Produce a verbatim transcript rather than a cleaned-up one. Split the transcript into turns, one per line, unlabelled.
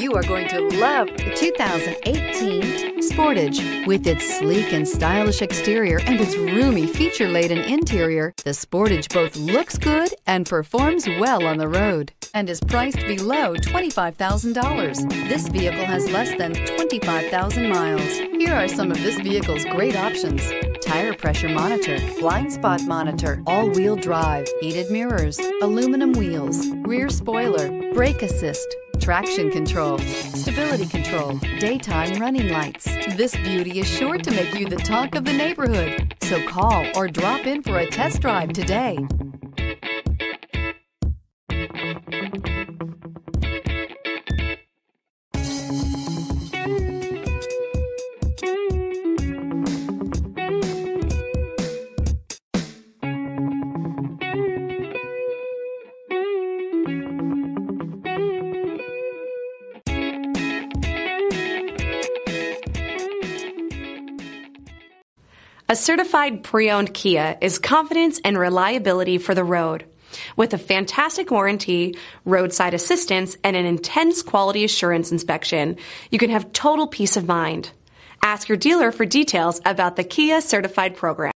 You are going to love the two thousand eighteen Sportage. With its sleek and stylish exterior and its roomy feature-laden interior, the Sportage both looks good and performs well on the road and is priced below twenty-five thousand dollars. This vehicle has less than twenty-five thousand miles. Here are some of this vehicle's great options: tire pressure monitor, blind spot monitor, all-wheel drive, heated mirrors, aluminum wheels, rear spoiler, brake assist, traction control, stability control, daytime running lights. This beauty is sure to make you the talk of the neighborhood. So call or drop in for a test drive today.
A certified pre-owned Kia is confidence and reliability for the road. With a fantastic warranty, roadside assistance, and an intense quality assurance inspection, you can have total peace of mind. Ask your dealer for details about the Kia Certified program.